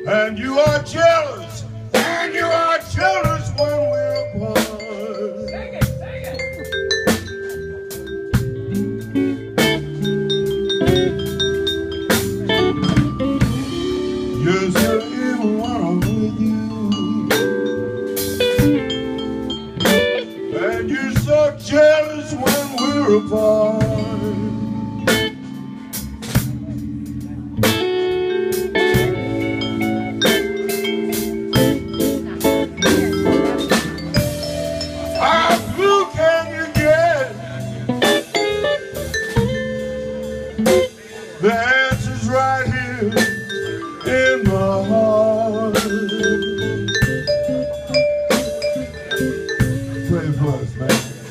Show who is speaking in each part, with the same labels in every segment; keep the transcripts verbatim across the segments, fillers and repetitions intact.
Speaker 1: And you are jealous, and you are jealous when we're apart.
Speaker 2: Sing it, sing it.
Speaker 1: Yes, I am when I'm with you, and you're so jealous when we're apart. The answer's right here in my heart. Play for us, man.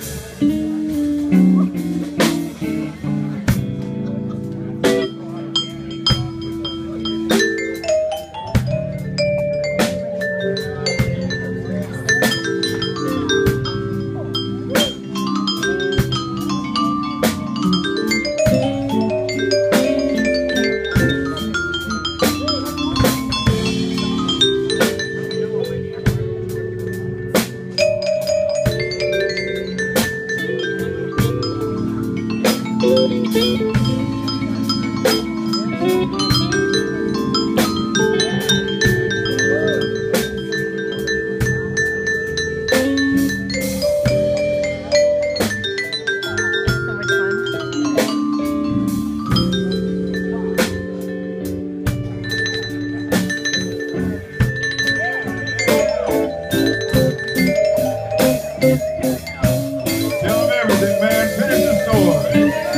Speaker 1: Tell them everything, man. Finish the story.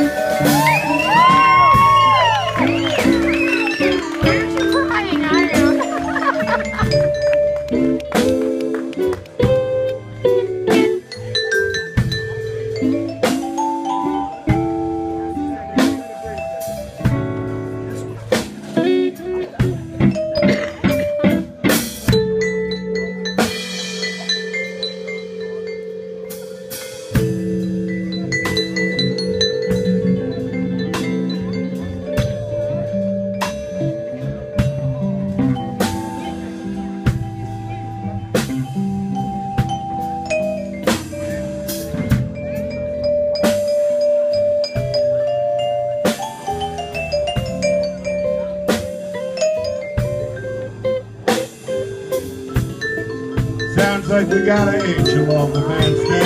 Speaker 3: Aren't you crying, are you? Sounds like we got an angel on the bandstand.